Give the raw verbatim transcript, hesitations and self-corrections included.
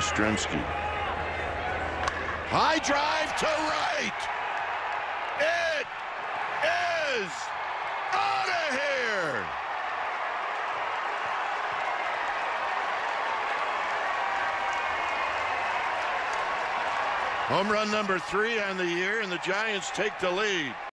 Yastrzemski. High drive to right. It is out of here. Home run number three on the year, and the Giants take the lead.